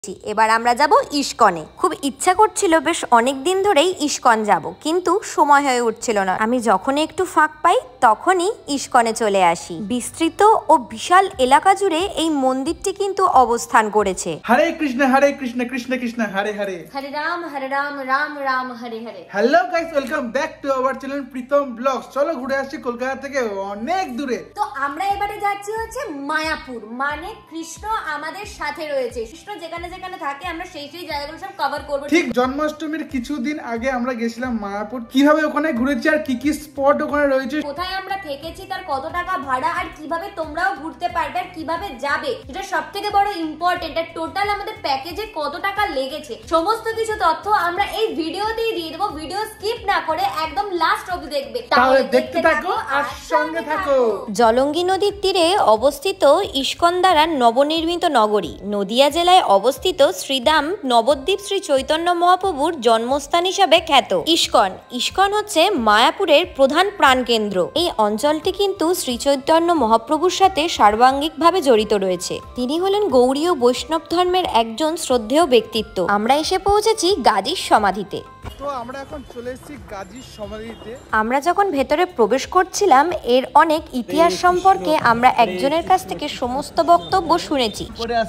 এবার আমরা যাব ইস্কনে। খুব ইচ্ছা করছিল বেশ অনেক দিন ধরেই ইস্কন যাব, কিন্তু সময় হয়ে উঠছিল না। আমি যখনই একটু ফাঁক পাই তখনই ইস্কনে চলে আসি। বিস্তৃত ও বিশাল এলাকা জুড়ে এই মন্দিরটি কিন্তু অবস্থান করেছে। Hare Krishna Krishna Krishna Hare Hare, Hare Ram Ram Ram Hare Hare. Hello guys, welcome back to our channel Pritam blogs. চলো ঘুরে আসছি কলকাতা থেকে অনেক দূরে। তো আমরা এবারে যাচ্ছি হচ্ছে মায়াপুর, মানে কৃষ্ণ আমাদের সাথে রয়েছে। কৃষ্ণ যেখানে যেখানে থাকে আমরা সেই জায়গাগুলো সব কভার করব। ঠিক জন্মাষ্টমীর কিছুদিন আগে আমরা গেছিলাম মায়াপুর। কিভাবে ওখানে ঘুরেছি আর কি কি স্পট ওখানে রয়েছে, কোথায় আমরা থেকেছি, তার কত টাকা ভাড়া, আর কিভাবে তোমরাও ঘুরতে পারবে আর কিভাবে যাবে, এটা সবথেকে বড় ইম্পর্টেন্ট। আর টোটাল আমাদের প্যাকেজে কত টাকা লেগেছে, সমস্ত কিছু তথ্য আমরা এই ভিডিওতেই দিয়ে দেবো। ভিডিও স্কিপ না করে একদম লাস্ট অবধি দেখবে, তাহলে দেখতে থাকো আর সঙ্গে থাকো। জলঙ্গি নদীর তীরে অবস্থিত ইস্কন দ্বারা নবনির্মিত নগরী, নদিয়া জেলায় অবস্থিত শ্রীধাম নবদ্বীপ শ্রী চৈতন্য মহাপ্রভুর জন্মস্থান হিসাবে খ্যাত ইস্কন হচ্ছে মায়াপুরের প্রধান প্রাণকেন্দ্র। এই অঞ্চলটি কিন্তু শ্রী চৈতন্য মহাপ্রভুর সাথে সার্বাঙ্গিকভাবে জড়িত রয়েছে। তিনি হলেন গৌড়ীয় বৈষ্ণব ধর্মের একজন শ্রদ্ধেয় ব্যক্তিত্ব। আমরা এসে পৌঁছেছি গাজীর সমাধিতে। তো আমরা এখন চলে এসেছি গাজীর সমাধিতে। আমরা যখন ভেতরে প্রবেশ করছিলাম এর অনেক ইতিহাস সম্পর্কে আমরা একজনের কাছ থেকে সমস্ত বক্তব্য শুনেছি।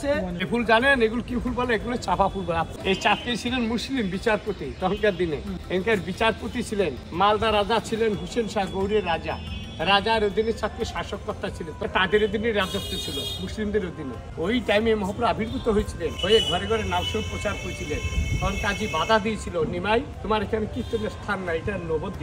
ফুল জানেন এগুলো কি ফুল বলে? এগুলো চাপা ফুল বলে। এই চারটি ছিলেন মুসলিম বিচারপতি তখনকার দিনে। এখানকার বিচারপতি ছিলেন মালদা রাজা, ছিলেন হুসেন শাহ গৌড়ের রাজা। রাজার অধীনে চারটি শাসককর্তা ছিলেন, তাদের অধীনে রাজত্ব ছিল, মুসলিমদের অধীনে। ওই টাইমে মহাপ্রভু আবির্ভূত হয়েছিলেন, হয়ে ঘরে ঘরে নামস্বরূপ প্রচার করেছিলেন। তখন কাজী বাধা দিয়েছিল, নিমাই তোমার এখানে কীর্তনের স্থান না, এটা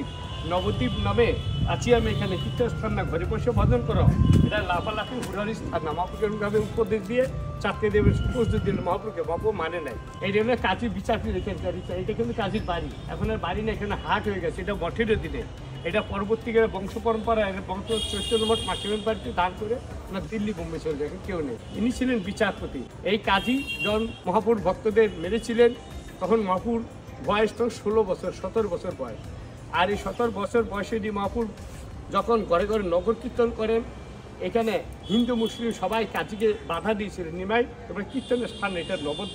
নবদ্বীপ নামে আছি আমি, এখানে কীর্তনের স্থান না, ঘরে বসে ভজন করো, এটা লাফালাফি হুড়ারির স্থান না। মহাপ্রভুকে উপদেশ দিয়ে চারটে দেবের উপদেশ দিল মহাপ্রভুকে, মহাপ্রভু মানে নাই। এই জন্য কাজীর বিচারপতি এখানকার, এটা কিন্তু কাজীর বাড়ি, এখন আর বাড়ি না, এখানে হাট হয়ে গেছে। এটা মঠের দিনে, এটা পরবর্তীকালে বংশ পরম্পরা বংশ চৈতন্য মঠ মাসিমের বাড়িতে দান করে ওনার দিল্লি বোম্বে চলে যায়, কেউ নেই। ইনি ছিলেন বিচারপতি। এই কাজী যখন মহাপুর ভক্তদের মেরেছিলেন তখন মহাপুর বয়স তো 17 বছর বয়স। আর এই 17 বছর বয়সে মহাপুর যখন ঘরে ঘরে নগর কীর্তন করেন, এখানে হিন্দু মুসলিম সবাই কাজীকে বাধা দিয়েছিলেন, নিমাই এবার কীর্তনের স্থান এটা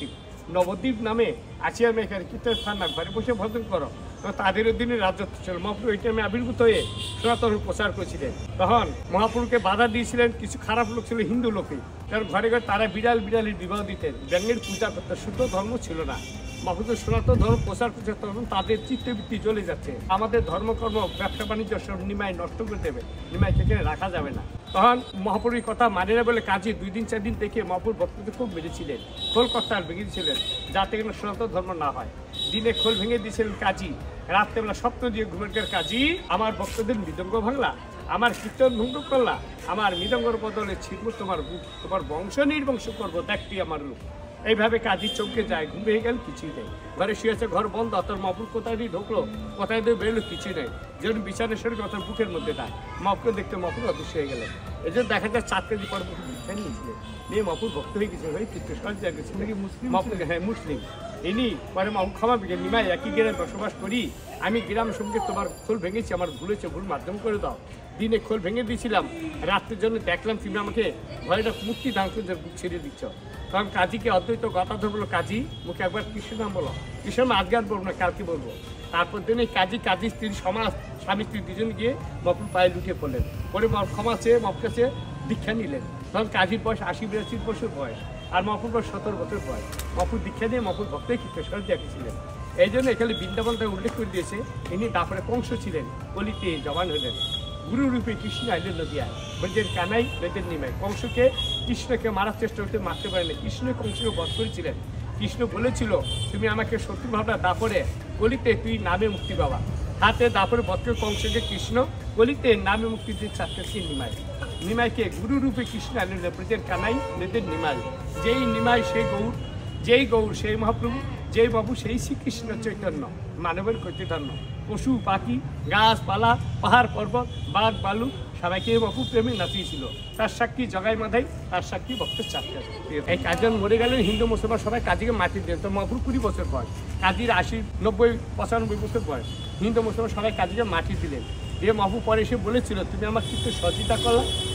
নবদ্বীপ নামে আছি আমি, এখানে কীর্তনের স্থান না, ঘরে বসে ভজন করো। তাদের অধীনে রাজত্ব ছিল। মহাপ্রভু এই টাইমে আবির্ভূত হয়ে সনাতন প্রচার করেছিলেন। তখন মহাপ্রভুকে বাধা দিয়েছিলেন কিছু খারাপ লোক ছিল, হিন্দু লোকে, কারণ ঘরে ঘরে তারা বিড়ালের বিবাহ দিতেন, ব্যাঙের পূজা করতেন, শুদ্ধ ধর্ম ছিল না। মহাপ্রভু সনাতন ধর্ম প্রচার করছে, তখন তাদের চিত্তবৃত্তি চলে যাচ্ছে, আমাদের ধর্মকর্ম ব্যবসা বাণিজ্য সব নিমাই নষ্ট করে দেবে, নিমাইকে এখানে রাখা যাবে না। তখন মহাপ্রভুর কথা মানে না বলে কাজী 2 দিন 4 দিন থেকে মহাপ্রভুর ভক্তদের খুব মেরেছিলেন, খোল কর্তা ভেঙে দিয়েছিলেন, যাতে কোনো সনাতন ধর্ম না হয়। দিনে খোল ভেঙে দিয়েছিলেন কাজী, রাত্রেবেলা স্বপ্ন দিয়ে ঘুমের কাজী আমার ভক্তদের মৃদঙ্গ ভাঙলা, আমার কীর্তন ভঙ্গ করলা, আমার মৃদঙ্গর বদলে ছিড়ব তোমার বুক, তোমার বংশ নির্বংশ করবো, দেখটি আমার রূপ। এইভাবে কাজী চমকে যায়, ঘুম ভেঙে গেল, কিছুই নেই। ঘরে শুয়েছে, ঘর বন্ধ, তোর মহাপুর কোথায় দিয়ে ঢুকলো, কোথায় দিয়ে বেরোলো, কিছুই নেই। যেন বিছানের শরীর অত বুকের মধ্যে দেয়, মহাপুর দেখতে মহাপুর অদৃশ্য হয়ে গেলেন। এই জন্য দেখা যায় 4 কেজি পরে মুখে বিছান নিয়েছিলেন, নিয়ে মহাপুর ভক্ত হয়ে গেছে, হয়ে তীর্থস্থান গেছে মহাপুর। হ্যাঁ, মুসলিম। ইনি পরে মহাপুর ক্ষমা পেয়ে, নিমাই একই গ্রামে বসবাস করি, আমি গ্রাম সঙ্গে তোমার খোল ভেঙেছি, আমার ভুলেছে, ভুল মাধ্যম করে দাও। দিনে খোল ভেঙে দিয়েছিলাম, রাত্রের জন্য দেখলাম তুমি আমাকে ঘরেটা মুক্তি দান করে বুক ছেড়ে দিচ্ছ। কারণ কাজীকে অদ্বৈত গাতাধর বলো, কাজী মুখে একবার কৃষ্ণ নাম বলো, কৃষ্ণ আজকে আর বলবো না, কালকে বলবো। তারপর দিন এই কাজী স্ত্রী সমাজ, স্বামী স্ত্রী দুজন গিয়ে মহাপুর পায়ে লুটিয়ে পড়লেন, পরে ক্ষমা চেয়ে মহাপুর কাছে দীক্ষা নিলেন। তখন কাজীর বয়স 80-82 বছর বয়স, আর মহাপুর বয়স 17 বছর বয়স। মহাপুর দীক্ষা দিয়ে মহাপুর ভক্তই কৃষ্ণেশ্বর দেখেছিলেন। এই জন্য এখানে বৃন্দাবনটা উল্লেখ করে দিয়েছে, ইনি তারপরে কংস ছিলেন, কলিতে জবান হলেন, গুরু রূপে কৃষ্ণ আইলেন নদিয়ায়, ব্রজের কানাই ব্রজের নিমাই। কংসকে কৃষ্ণকে মারার চেষ্টা করতে মারতে পারেনি, কৃষ্ণ কংসকে বধ করেছিলেন। কৃষ্ণ বলেছিল তুমি আমাকে শত্রু ভাবনা, দাপরে কলিতে তুই নামে মুক্তি পাবা। হাতে দাপরে বধ করে কংসকে কৃষ্ণ কলিতে নামে মুক্তি দিয়ে চাচ্ছে নিমাইকে গুরু রূপে কৃষ্ণ আইলেন ব্রজের কানাই ব্রজের নিমাই। যেই নিমাই সেই গৌর, যেই গৌর সেই মহাপ্রভু, যেই বাবু সেই শ্রীকৃষ্ণ চৈতন্য, মানবের চৈতন্য। পশু পাখি গাছপালা পাহাড় পর্বত বাঘ বালু সবাইকে বাবু প্রেমে নাচিয়েছিল। তার সাক্ষী জগাই মাধাই, তার সাক্ষী ভক্তের চাকরি। এই কাজীজন মরে গেলেন, হিন্দু মুসলমান সবাই কাজীকে মাটি দেন। তো মহাপুর 20 বছর বয়স, কাজীর 80, 90, 95 বছর বয়স। হিন্দু মুসলমান সবাই কাজীকে মাটি দিলেন। দিয়ে মহাপুর পরে এসে বলেছিল তুমি আমার কিন্তু সহযোগিতা করলা,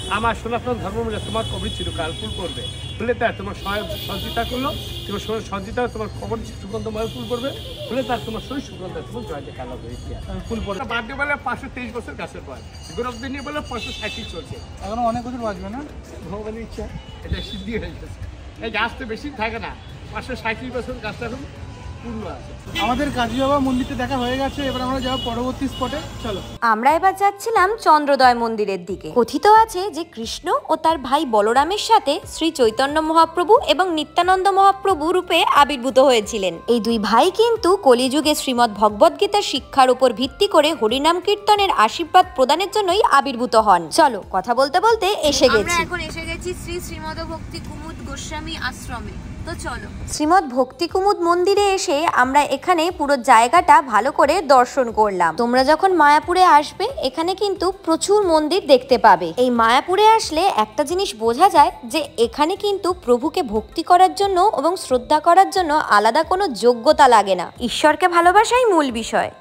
আমার সনাতন ধর্ম মানে তোমার কবর চিরকাল ফুল করবে। বলে তার তোমার সহযোগিতা করলো, তোমার সহযোগিতা তোমার কবর সুগন্ধময় ফুল করবে। বলে তার তোমার শরীর সুগন্ধ তোমার জয়তে কালো ফুল পড়ে। বার্থডে বলে 523 বছর গাছের বয়স, গৌরব দিনী বলে 537 চলছে, এখনো অনেক বছর বাঁচবে না? ভগবানের ইচ্ছা এটা সিদ্ধি হয়ে গেছে। এই গাছ তো বেশি থাকে না, 537 বছর গাছটা এখন পূর্ণ আছে। আমাদের কাজী বাবা মন্দিরটা দেখা হয়ে গেছে, এবার আমরা যাবো পরবর্তী স্পটে। চলো। আমরা এবার যাচ্ছিলাম চন্দ্রোদয় মন্দিরের দিকে। কথিত আছে যে কৃষ্ণ ও তার ভাই বলরামের সাথে শ্রী চৈতন্য মহাপ্রভু এবং নিত্যানন্দ মহাপ্রভু রূপে আবির্ভূত হয়েছিলেন। এই দুই ভাই কিন্তু কলিযুগে শ্রীমদ্ ভগবদ্গীতার শিক্ষার উপর ভিত্তি করে হরিনাম কীর্তনের আশীর্বাদ প্রদানের জন্যই আবির্ভূত হন। চলো কথা বলতে বলতে এসে গেছি। আমরা এখন এসে গেছি শ্রীমদ ভক্তি কুমুদ গোস্বামী আশ্রমে। তো চলো। শ্রীমদ্ ভক্তি কুমুদ মন্দিরে এসে আমরা এখানে পুরো জায়গাটা ভালো করে দর্শন করলাম। তোমরা যখন মায়াপুরে আসবে এখানে কিন্তু প্রচুর মন্দির দেখতে পাবে। এই মায়াপুরে আসলে একটা জিনিস বোঝা যায় যে এখানে কিন্তু প্রভুকে ভক্তি করার জন্য এবং শ্রদ্ধা করার জন্য আলাদা কোনো যোগ্যতা লাগে না, ঈশ্বরকে ভালোবাসাই মূল বিষয়।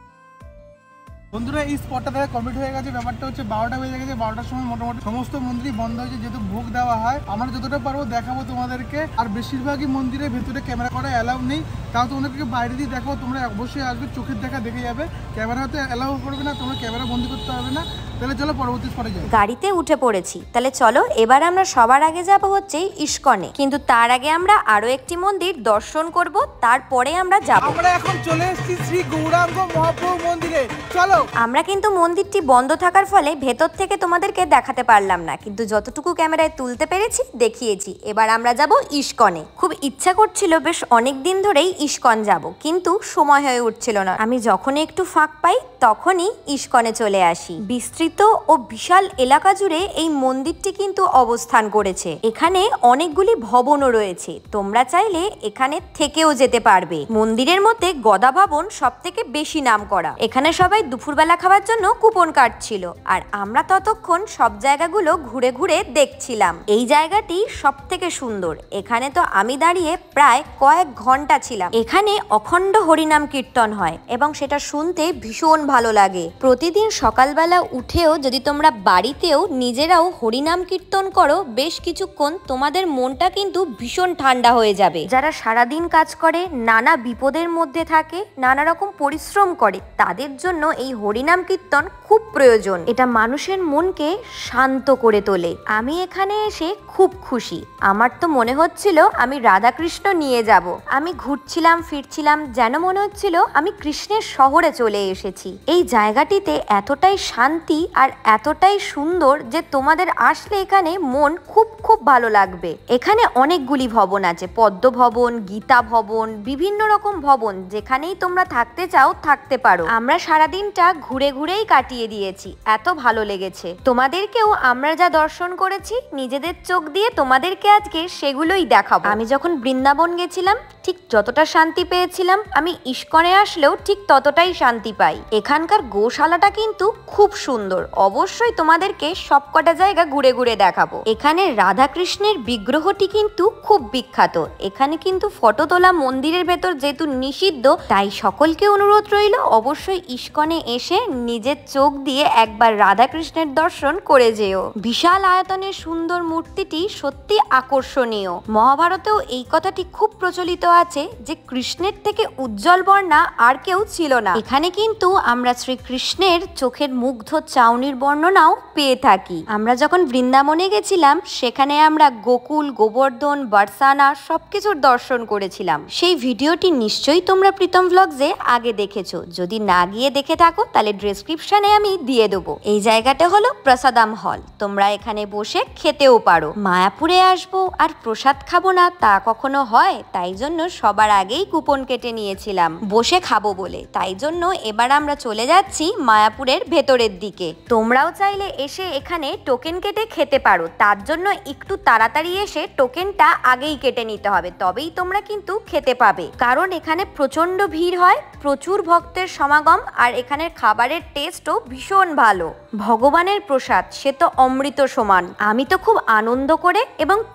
বন্ধুরা, এই স্পটটা দেখা কমপ্লিট হয়ে গেছে। ব্যাপারটা হচ্ছে 12টা বেজে গেছে। 12টার সময় মোটামুটি সমস্ত মন্দিরই বন্ধ হয়েছে, যেহেতু ভোগ দেওয়া হয়। আমরা যতটা পারবো দেখাবো তোমাদেরকে। আর বেশিরভাগই মন্দিরের ভেতরে ক্যামেরা করা অ্যালাউ নেই, তাও তোমাদেরকে বাইরে দিয়ে দেখাবো। তোমরা অবশ্যই আসবে, চোখের দেখা দেখে যাবে। ক্যামেরা হতে অ্যালাউ করবে না, তোমরা ক্যামেরা বন্দি করতে হবে না। তাহলে চলো পরবর্তী স্পটে যাই। গাড়িতে উঠে পড়েছি, তাহলে চলো এবার আমরা সবার আগে যাব হচ্ছে ইস্কনে। কিন্তু তার আগে আমরা আরো একটি মন্দির দর্শন করব, তারপরে আমরা যাব। আমরা এখন চলে এসেছি শ্রী গৌরাঙ্গ মহাপ্রভু মন্দিরে। চলো। আমরা কিন্তু মন্দিরটি বন্ধ থাকার ফলে ভেতর থেকে তোমাদেরকে দেখাতে পারলাম না, কিন্তু যতটুকু ক্যামেরায় তুলতে পেরেছি দেখিয়েছি। এবার আমরা যাব ইস্কনে। খুব ইচ্ছা করছিল বেশ অনেক দিন ধরেই ইস্কন যাব, কিন্তু সময় হয়ে উঠছিল না। আমি যখনই একটু ফাঁক পাই তখনই ইস্কনে চলে আসি। বিস্তৃত ও বিশাল এলাকা জুড়ে এই মন্দিরটি কিন্তু অবস্থান করেছে। এখানে অনেকগুলি ভবনও রয়েছে, তোমরা চাইলে এখানে থেকেও যেতে পারবে। মন্দিরের মধ্যে গদা ভবন সব থেকে বেশি নাম করা। এখানে সবাই দুপুরবেলা খাওয়ার জন্য কুপন কাটছিল, আর আমরা ততক্ষণ সব জায়গাগুলো ঘুরে ঘুরে দেখছিলাম। এই জায়গাটি সব থেকে সুন্দর। এখানে তো আমি দাঁড়িয়ে প্রায় কয়েক ঘন্টা ছিলাম। এখানে অখণ্ড হরিনাম কীর্তন হয় এবং সেটা শুনতে ভীষণ ভালো লাগে। প্রতিদিন সকালবেলা উঠেও যদি তোমরা বাড়িতেও নিজেরাও হরিনাম কীর্তন করো বেশ কিছুক্ষণ, তোমাদের মনটা কিন্তু ভীষণ ঠান্ডা হয়ে যাবে। যারা সারাদিন কাজ করে, নানা বিপদের মধ্যে থাকে, নানা রকম পরিশ্রম করে, তাদের জন্য এই হরিনাম কীর্তন খুব প্রয়োজন। এটা মানুষের মনকে শান্ত করে তোলে। আমি এখানে এসে খুব খুশি। আমার তো মনে হচ্ছিল আমি রাধাকৃষ্ণ নিয়ে যাব। আমি ঘুরছিলাম ফিরছিলাম, যেন মনে হচ্ছিল আমি কৃষ্ণের শহরে চলে এসেছি। এই জায়গাটিতে এতটাই শান্তি আর এতটাই সুন্দর যে তোমাদের আসলে এখানে মন খুব খুব ভালো লাগবে। এখানে অনেকগুলি ভবন আছে, পদ্ম ভবন, গীতা ভবন, বিভিন্ন রকম ভবন। যেখানেই তোমরা থাকতে চাও থাকতে পারো। আমরা সারাদিনটা ঘুরে ঘুরেই কাটিয়ে দিয়েছি, এত ভালো লেগেছে। তোমাদেরকেও আমরা যা দর্শন করেছি নিজেদের চোখ দিয়ে তোমাদেরকে আজকে সেগুলোই দেখাবো। আমি যখন বৃন্দাবন গেছিলাম ঠিক যতটা শান্তি পেয়েছিলাম, আমি ইস্কনে আসলেও ঠিক ততটাই শান্তি পাই। এখানকার গোশালাটা কিন্তু খুব সুন্দর। অবশ্যই তোমাদেরকে সবকটা জায়গা ঘুরে ঘুরে দেখাবো। এখানে রাধাকৃষ্ণের বিগ্রহটি কিন্তু খুব বিখ্যাত। এখানে কিন্তু ফটো তোলা মন্দিরের ভেতর যেহেতু নিষিদ্ধ, তাই সকলকে অনুরোধ রইল অবশ্যই ইস্কনে এসে নিজের চোখ দিয়ে একবার রাধাকৃষ্ণের দর্শন করে যেও। বিশাল আয়তনের সুন্দর মূর্তিটি সত্যি আকর্ষণীয়। মহাভারতেও এই কথাটি খুব প্রচলিত আছে যে কৃষ্ণের থেকে উজ্জ্বল বর্ণা আর কেউ ছিল না। এখানে কিন্তু আমরা শ্রীকৃষ্ণের চোখের মুগ্ধ চাউনির বর্ণনাও পেয়ে থাকি। আমরা যখন বৃন্দাবনে গেছিলাম সেখানে আমরা গোকুল, গোবর্ধন, বারসানা সবকিছুর দর্শন করেছিলাম। সেই ভিডিওটি নিশ্চয়ই তোমরা প্রীতম ভ্লগসে আগে দেখেছো। যদি না গিয়ে দেখে থাকো তাহলে ডেসক্রিপশনে আমি দিয়ে দেবো। এই জায়গাটা হলো প্রসাদাম হল, তোমরা এখানে বসে খেতেও পারো। মায়াপুরে আসবো আর প্রসাদ খাবো না তা কখনো হয়? তাই জন্য সবার আগেই কুপন কেটে নিয়েছিলাম বসে খাবো বলে। তাই জন্য এবার আমরা চলে যাচ্ছি মায়াপুরের ভেতরের দিকে। তোমরাও চাইলে এসে এখানে টোকেন কেটে খেতে পারো। তার জন্য একটু তাড়াতাড়ি এসে টোকেনটা আগেই কেটে নিতে হবে, তবেই তোমরা কিন্তু খেতে পাবে। কারণ এখানে প্রচন্ড ভিড় হয়, প্রচুর ভক্তের সমাগম, আর এখানের খাবারের টেস্টও ভীষণ ভালো। ভগবানের প্রসাদ সে তো অমৃত সমান। আমি তো খুব আনন্দ করে এবং তৃপ্তি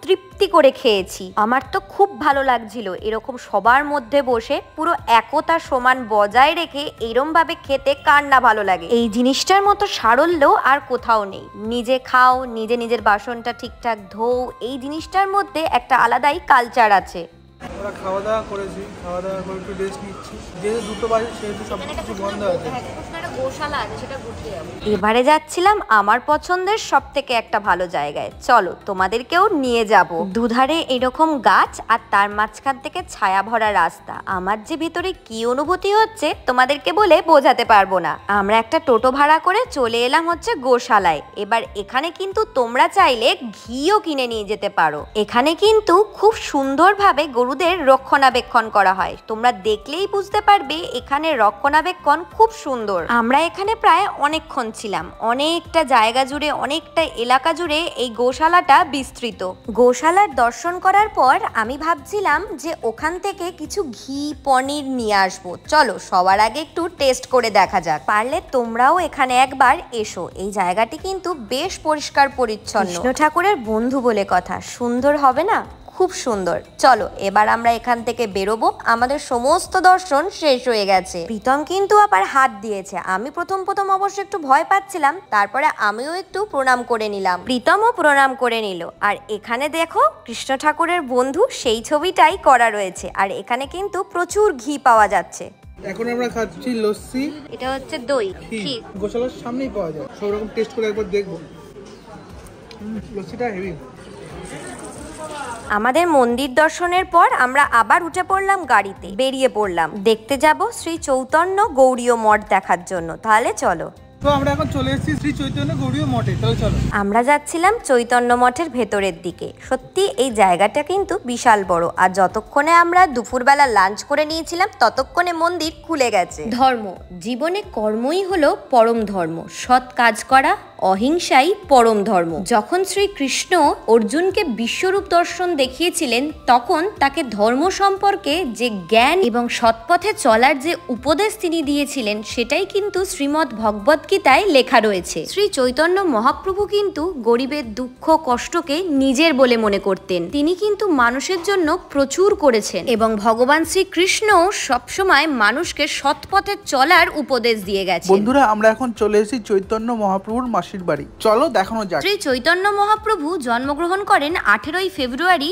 ভর্তি করে খেয়েছি। আমার তো খুব ভালো লাগছিল এরকম সবার মধ্যে বসে পুরো একতা সমান বজায় রেখে এরম ভাবে খেতে, কার না ভালো লাগে। এই জিনিসটার মতো সারল্য আর কোথাও নেই। নিজে খাও, নিজে নিজের বাসনটা ঠিকঠাক ধোও, এই জিনিসটার মধ্যে একটা আলাদাই কালচার আছে। আমরা খাওয়া দাওয়া করেছি, খাওয়া দাওয়া করে একটু রেস্ট নিচ্ছি। যেহেতু 2টো বাজে সেহেতু সব কিছু বন্ধ আছে। এবারে যাচ্ছিলাম আমার পছন্দের সব থেকে একটা ভালো জায়গায়, চলো তোমাদেরকেও নিয়ে যাব। দুধারে এরকম গাছ আর তার মাঝখান থেকে ছায়া ভরা রাস্তা। আমার যে ভিতরে কি অনুভূতি হচ্ছে তোমাদেরকে বলে বোঝাতে পারবো না। আমরা একটা টোটো ভাড়া করে চলে এলাম হচ্ছে গোশালায়। এবার এখানে কিন্তু তোমরা চাইলে ঘিও কিনে নিয়ে যেতে পারো। এখানে কিন্তু খুব সুন্দরভাবে গরুদের রক্ষণাবেক্ষণ করা হয়, তোমরা দেখলেই বুঝতে পারবে এখানে রক্ষণাবেক্ষণ খুব সুন্দর। আমরা এখানে প্রায় অনেকক্ষণ ছিলাম, অনেকটা জায়গা জুড়ে, অনেকটা এলাকা জুড়ে এই গোশালাটা বিস্তৃত। গোশালার দর্শন করার পর আমি ভাবছিলাম যে ওখান থেকে কিছু ঘি পনির নিয়ে আসবো। চলো সবার আগে একটু টেস্ট করে দেখা যাক। পারলে তোমরাও এখানে একবার এসো, এই জায়গাটি কিন্তু বেশ পরিষ্কার পরিচ্ছন্ন। কৃষ্ণ ঠাকুরের বন্ধু বলে কথা, সুন্দর হবে না? খুব সুন্দর। চলো এবার আমরা এখান থেকে বেরোবো, আমাদের সমস্ত দর্শন শেষ হয়ে গেছে। প্রীতম কিন্তু আবার হাত দিয়েছে। আমি প্রথম অবশ্য একটু ভয় পাচ্ছিলাম, তারপরে আমিও একটু প্রণাম করে নিলাম, প্রীতমও প্রণাম করে নিল। আর এখানে দেখো কৃষ্ণ ঠাকুরের বন্ধু সেই ছবিটাই করা রয়েছে। আর এখানে কিন্তু প্রচুর ঘি পাওয়া যাচ্ছে। এখন আমরা খাচ্ছি লস্যি, এটা হচ্ছে দই ক্ষীর। গোশালার সামনেই পাওয়া যায়, সব রকম টেস্ট করে একবার দেখবো। লস্যিটা হেভি। আমাদের মন্দির দর্শনের পর আমরা আবার উঠে পড়লাম গাড়িতে, বেরিয়ে পড়লাম। দেখতে যাব শ্রী চৈতন্য গৌড়ীয় মঠ দেখার জন্য। তাহলে চলো। তো আমরা এখন চলে এসেছি শ্রী চৈতন্য গৌড়ীয় মঠে, তাহলে চলো। আমরা যাচ্ছিলাম চৈতন্য মঠের ভেতরের দিকে। সত্যি এই জায়গাটা কিন্তু বিশাল বড়। আর যতক্ষণে আমরা দুপুরবেলা লাঞ্চ করে নিয়েছিলাম ততক্ষণে মন্দির খুলে গেছে। ধর্ম, জীবনে কর্মই হলো পরম ধর্ম। সৎ কাজ করা, অহিংসাই পরম ধর্ম। যখন শ্রীকৃষ্ণ অর্জুনকে বিশ্বরূপ দর্শন দেখিয়েছিলেন তখন তাকে ধর্ম সম্পর্কে যে জ্ঞান এবং সৎপথে চলার যে উপদেশ তিনি দিয়েছিলেন সেটাই কিন্তু শ্রীমদ্ ভগবত গীতায় লেখা রয়েছে। শ্রী চৈতন্য মহাপ্রভু কিন্তু গরিবের দুঃখ কষ্টকে নিজের বলে মনে করতেন। তিনি কিন্তু মানুষের জন্য প্রচুর করেছেন এবং ভগবান শ্রীকৃষ্ণ সবসময় মানুষকে সৎপথে চলার উপদেশ দিয়ে গেছে। বন্ধুরা আমরা এখন চলে এসেছি চৈতন্য মহাপ্রভুর মাসির বাড়ি, চলো দেখানো যাক। শ্রী চৈতন্য মহাপ্রভু জন্মগ্রহণ করেন 18ই ফেব্রুয়ারি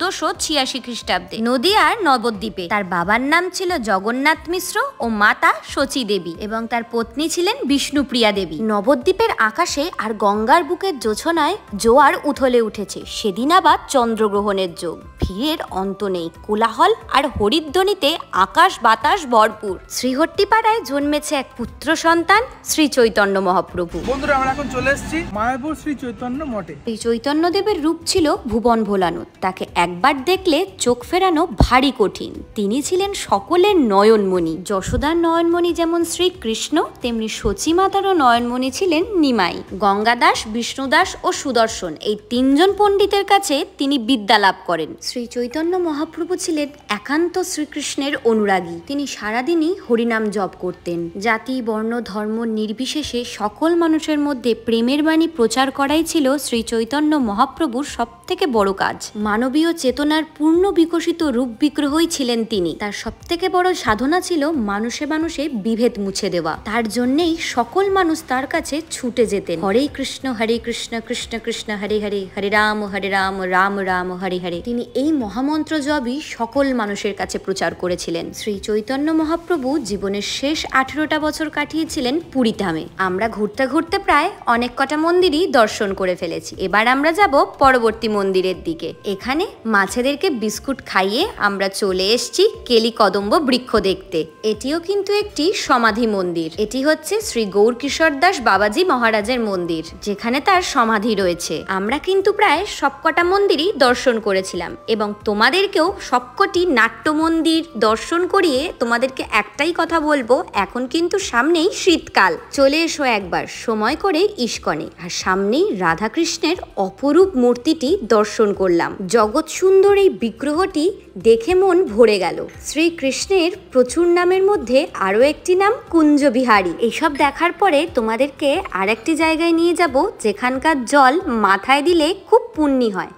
1486 খ্রিস্টাব্দে নদিয়ার নবদ্বীপে। তার বাবার নাম ছিল জগন্নাথ মিশ্র ও মাতা শচী দেবী এবং তার পত্নী ছিলেন বিষ্ণুপ্রিয়া দেবী। নবদ্বীপের আকাশে আর গঙ্গার বুকের জোছনায় জোয়ার উথলে উঠেছে। সেদিন আবার চন্দ্রগ্রহণের যোগ। ভিড়ের অন্ত নেই, কোলাহল আর হরিধ্বনিতে আকাশ বাতাস ভরপুর। শ্রীহট্টিপাড়ায় জন্মেছে এক পুত্র সন্তান শ্রী চৈতন্য মহাপ্রভু। বন্ধুরা আমরা এখন চলে এসেছি মায়াপুর শ্রী চৈতন্য মঠে। এই চৈতন্যদেবের রূপ ছিল ভুবন ভোলানো। তাকে একবার দেখলে চোখ ফেরানো ভারী কঠিন। তিনি ছিলেন সকলের নয়নমণি। যশোদার নয়নমণি যেমন শ্রীকৃষ্ণ, তেমনি শচী মাতারও নয়নমণি ছিলেন নিমাই। গঙ্গাদাস, বিষ্ণুদাস ও সুদর্শন এই তিনজন পণ্ডিতের কাছে তিনি বিদ্যা লাভ করেন। শ্রী চৈতন্য মহাপ্রভু ছিলেন একান্ত শ্রীকৃষ্ণের অনুরাগী। তিনি সারাদিনই হরিনাম জপ করতেন। জাতি, বর্ণ, ধর্ম নির্বিশেষে সকল মানুষের মধ্যে প্রেমের বাণী প্রচার করাই ছিল শ্রী চৈতন্য মহাপ্রভুর সব থেকে বড় কাজ। মানবীয় চেতনার পূর্ণ বিকশিত রূপ বিগ্রহই ছিলেন তিনি। তার সব থেকে বড় সাধনা ছিল মানুষে মানুষে বিভেদ মুছে দেওয়া। তার জন্যেই সকল মানুষ তার কাছে ছুটে যেতেন। হরে কৃষ্ণ কৃষ্ণ কৃষ্ণ হরে হরে, হরে রাম রাম রাম হরে হরে। তিনি এই মহামন্ত্র জপই সকল মানুষের কাছে প্রচার করেছিলেন। শ্রী চৈতন্য মহাপ্রভু জীবনের শেষ 18টা বছর কাটিয়েছিলেন পুরীধামে। আমরা ঘুরতে ঘুরতে প্রায় অনেক কটা মন্দিরই দর্শন করে ফেলেছি। এবার আমরা যাব পরবর্তী মন্দিরের দিকে। এখানে মাছেদেরকে বিস্কুট খাইয়ে আমরা চলে এসেছি কেলি কদম্ব বৃক্ষ দেখতে। এটিও কিন্তু একটি সমাধি মন্দির। এটি হচ্ছে শ্রী গৌরকিশোর দাস বাবাজি মহারাজের মন্দির, যেখানে তার সমাধি রয়েছে। আমরা কিন্তু প্রায় সবকটা মন্দিরই দর্শন করেছিলাম এবং তোমাদেরকেও সবকটি নাট্য মন্দির দর্শন করিয়ে তোমাদেরকে একটাই কথা বলবো, এখন কিন্তু সামনেই শীতকাল। চলে এসো একবার সময় করে ইস্কনে। আর সামনেই রাধাকৃষ্ণের অপরূপ মূর্তিটি দর্শন করলাম। জগৎ সুন্দর এই বিগ্রহটি দেখে মন ভরে গেল। শ্রীকৃষ্ণের প্রচুর নামের মধ্যে আরো একটি নাম কুঞ্জবিহারী। এইসব দেখার পরে তোমাদেরকে আরেকটি জায়গায় নিয়ে যাব যেখানকার জল মাথায় দিলে খুব পুণ্যি হয়।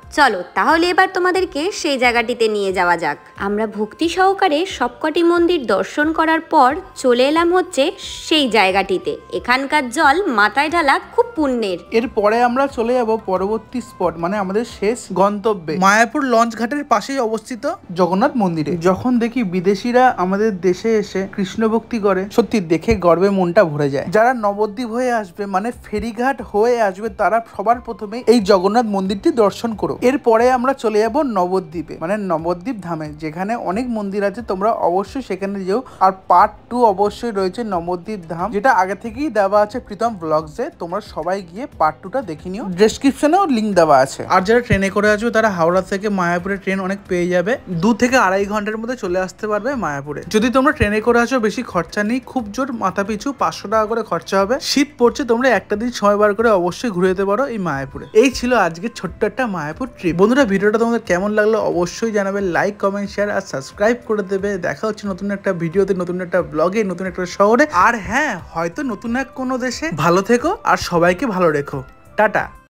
চলো তাহলে এবার তোমাদেরকে সেই জায়গাটিতে নিয়ে যাওয়া যাক। আমরা ভক্তি সহকারে সবকটি মন্দির দর্শন করার পর চলে এলাম হচ্ছে সেই জায়গাটিতে। এখানকার জল মাথায় ঢালা খুব পুণ্যের। এরপরে আমরা চলে যাব পরবর্তী স্পট, মানে আমাদের শেষ গন্তব্যে, মায়াপুর লঞ্চ ঘাটের পাশেই অবস্থিত জগন্নাথ মন্দিরে। যখন দেখি বিদেশিরা আমাদের দেশে এসে কৃষ্ণ ভক্তি করে, সত্যি দেখে গর্বে মনটা ভরে যায়। যারা নবদ্বীপ হয়ে আসবে, মানে ফেরিঘাট হয়ে আসবে, তারা সবার প্রথমে এই জগন্নাথ মন্দিরটি দর্শন করো। এরপরে আমরা চলে যাব নবদ্বীপে, মানে নবদ্বীপ ধামে, যেখানে অনেক মন্দির আছে, তোমরা অবশ্যই সেখানে যেও। আর পার্ট 2 অবশ্যই রয়েছে নবদ্বীপ ধাম, যেটা আগে থেকেই দেওয়া আছে প্রীতম ব্লগসে, তোমরা সবাই গিয়ে পার্ট 2টা দেখে নিও। ডেসক্রিপশনেও লিঙ্ক দেওয়া আছে। আর যারা ট্রেনে করে আসবে তারা হাওড়া থেকে মায়াপুরে ট্রেন অনেক পেয়ে যাবে, 2 থেকে 2.5 ঘন্টার মধ্যে চলে আসতে পারবে মায়াপুরে। যদি তোমরা ট্রেনে করে আসো বেশি খরচা নেই, খুব জোর মাথা পিছু 500 টাকা করে খরচা হবে। শীত পড়ছে, তোমরা একটা দিন সময় বার করে অবশ্যই ঘুরে যেতে পারো এই মায়াপুরে। এই ছিল আজকে ছোট্ট একটা মায়াপুর ট্রিপ। বন্ধুরা, ভিডিওটা তোমাদের কেমন লাগলো অবশ্যই জানাবে, লাইক কমেন্ট শেয়ার আর সাবস্ক্রাইব করে দেবে। দেখা হচ্ছে নতুন একটা ভিডিওতে, নতুন একটা ব্লগে, নতুন একটা শহরে, আর হ্যাঁ, হয়তো নতুন এক কোনো দেশে। ভালো থেকো আর সবাইকে ভালো রেখো। টাটা।